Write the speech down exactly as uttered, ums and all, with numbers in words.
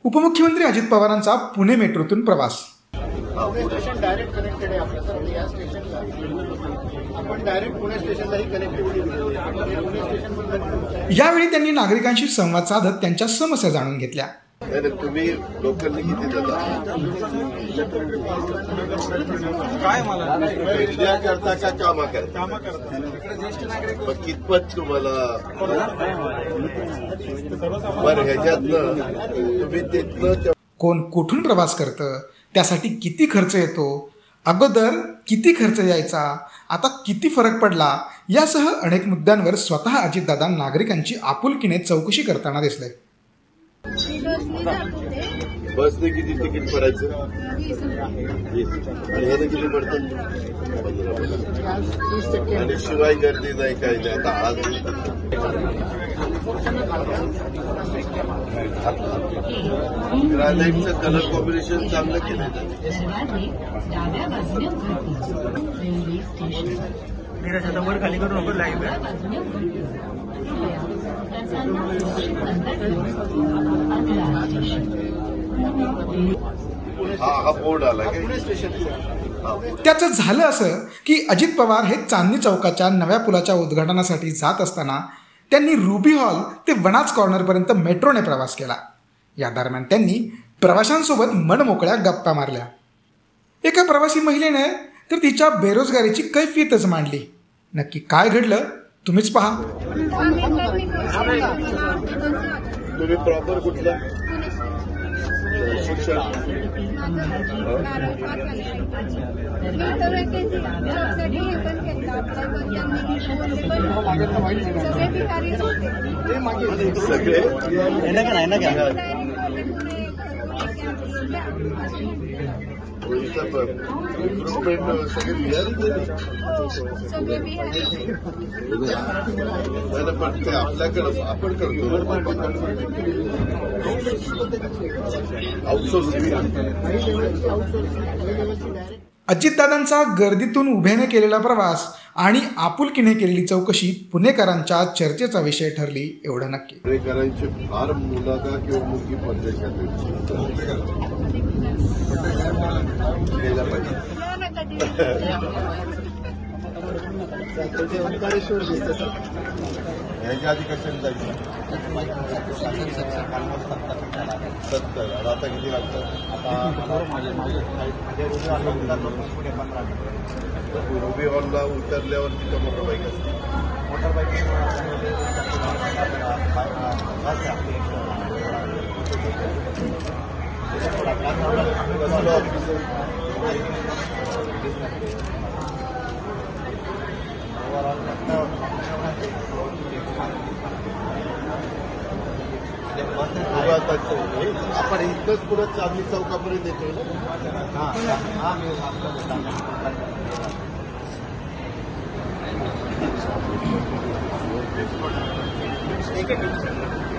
उपमुख्यमंत्री अजित पवारांचा पुणे मेट्रोतून प्रवास। स्टेशन डायरेक्ट कनेक्टेड आहे आपल्याला या स्टेशनला आपण डायरेक्ट पुणे स्टेशनलाही कनेक्टिव्हिटी दिली पुणे स्टेशन। यावेळी त्यांनी नागरिकांशी संवाद साधत त्यांच्या समस्या जाणून घेतल्या। तुम्ही लोकलने किती देता काय मला विद्या करता का कामा करता मग कितपत तुम्हाला बरं ह्याच्यातनं तुम्ही तिथनं कोण कुठून प्रवास करतं, त्यासाठी किती खर्च येतो, अगोदर किती खर्च यायचा, आता किती फरक पडला, यासह अनेक मुद्द्यांवर स्वतः अजितदादा नागरिकांची आपुलकीने चौकशी करताना दिसले। बसने किती तिकीट पडायचं आणि ह्याने किती पडतं आणि शिवाय गर्दी नाही काही नाही। आता आज ग्रॅनाइटचं कलर कॉम्बिनेशन चांगलं केलं वर खाली करू नको लाईव्ह हा हा बोर्ड आला त्याचं झालं असं की अजित पवार हे चांदणी चौकाच्या नव्या पुलाच्या उद्घाटनासाठी जात असताना त्यांनी रुबी हॉल ते वनाज कॉर्नरपर्यंत मेट्रोने प्रवास केला। या दरम्यान त्यांनी प्रवाशांसोबत मनमोकळ्या गप्पा मारल्या। एका प्रवासी महिलेने तर तिच्या बेरोजगारीची कैफियतच मांडली। नक्की काय घडलं तुम्हीच पहा। तुम्ही प्रॉपर कुठला शिक्षण सगळे इम्प्रुव्हमेंट सगळे बिहारी गेले पण ते आपल्याकडे आपण करतो अजितदादांचा गर्दीतून उभ्याने केलेला प्रवास आणि आपुलकीने केलेली चौकशी पुणेकरांच्या चर्चेचा विषय ठरली एवढं नक्की। पुणेकरांची फार मुलागा किंवा मुलगी परदेशात ह्याच्या आधी कशाने जायचं सत्तर आता किती लागतं रुबी हॉलला उतरल्यावर तिथं मोटरबाईक असते आपण इथंच पुढे चांदणी चौकापर्यंत येतोय ना।